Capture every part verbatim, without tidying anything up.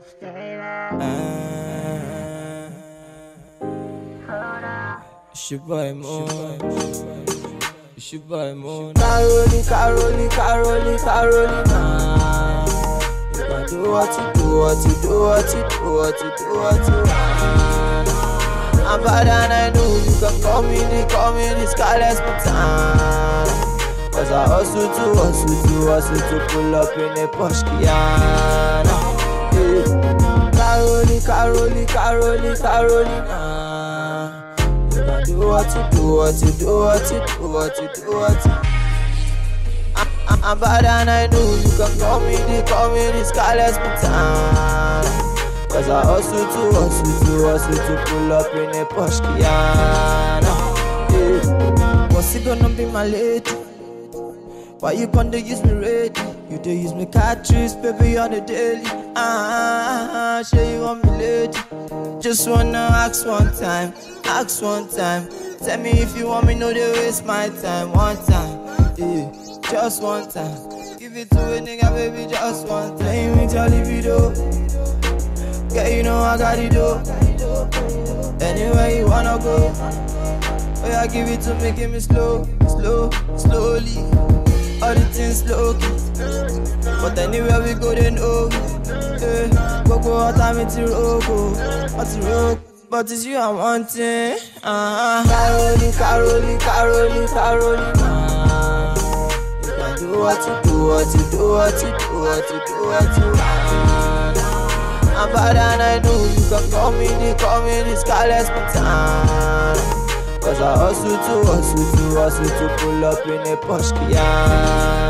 It's your boy Moon. It's your boy Moon. Caroli, Caroli, Caroli, Carolina. You can do what you do, what you do, what you do, what you do, what you want. I'm bad and I know you can call me, they call me the Scarlet Spartan. Cause I hustle to, hustle to, hustle to pull up in a Porsche Cayenne. Caroli, Caroli, Caroli, Carolina. You can do what you do, what you do, what you do, what you do, what you do. I'm, I'm bad and I know you can call me, they call me the Scarlet Spartan. Cause I hustle to, hustle to, hustle to pull up in a Porsche Cayenne. Yeah. What's it gonna be, my lady? Why you gonna use me ready? You do use me catches, baby, on the daily. Ah, show you want me lady. Just wanna ask one time, ask one time. Tell me if you want me, no they waste my time. One time, yeah, just one time. Give it to a nigga, baby, just one time. Play me Charlie video. Yeah, you know I got it though. Anywhere you wanna go. Oh yeah, give it to me, give me slow, slow, slowly. All the things slow key. But anywhere we go, they know. Yeah, go go out time into rogo, out to rogo. But it's you I'm wanting. Uh-huh. Caroli, Caroli, Caroli, Carolina. You can do what you do, what you do, what you do, what you do, what you want. I'm bad and I know you can call me, they call me the Scarlet Spartan. Cause I hustle to, hustle to, hustle to pull up in a Porsche Cayenne.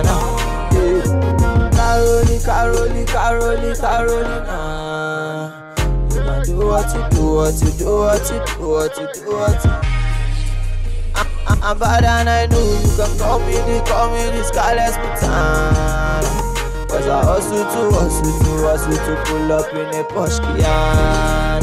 Yeah. Caroli, Caroli, Caroli, Carolina. You can do what you do, what you do, what you do, what you do, what you do. I'm, I'm bad and I know you can call me, they call me the Scarlet Spartan. Cause I hustle to, hustle to, hustle to pull up in a Porsche Cayenne.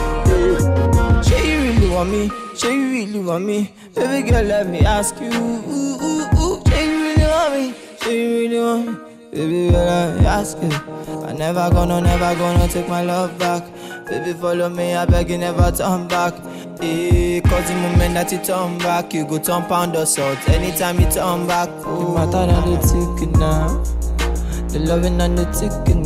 Yeah. Say you really want me, say you really want me. Baby girl, let me ask you. Ooh, ooh, ooh. Say you really want me, say you really want me. Baby girl, let me ask you. I never gonna, never gonna take my love back. Baby, follow me, I beg you never turn back. Eh, cause the moment that you turn back, you go turn pound or salt. Anytime you turn back, oh, the matter than the ticket now. The loving and the ticket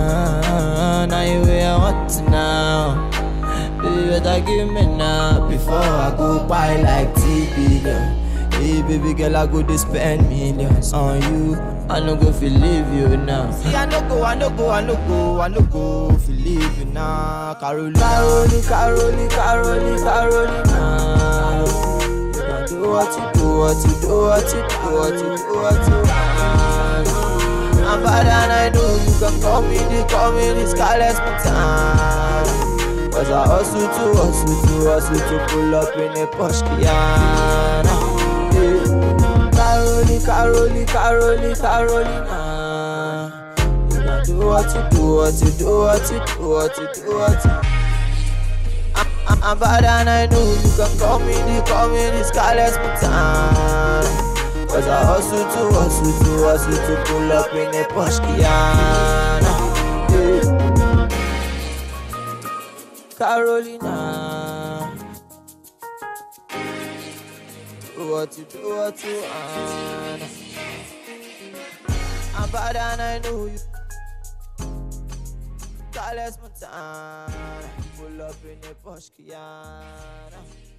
now. Now you where I want to now. Baby, better give me now before I go buy like T billion. Hey, baby girl, I go to spend millions on you. I no go feel leave you now. See, I no go, I no go, I no go, I no go feel leave you now. Caroli, Caroli, Caroli, Caroli, Carolina. You can do what you do, what you do, what you do, what you do, what you want. I'm bad and I know you can call me, they call me the Scarlet Spartan. Cause I hustle to, hustle to, hustle to pull up in a Porsche Cayenne. Yeah. Caroli, Caroli, Caroli, Carolina. You can do what you do, what you do, what you do, what you do, what you do. I'm, I'm bad and I know you can call me, they call me the Scarlet Spartan. Cause I hustle to, hustle to, hustle to pull up in a Porsche Cayenne. Yeah. Carolina. Do what you do, what you want. I'm bad and I know you. Scarlet Spartan. Pull up in a Porsche Cayenne.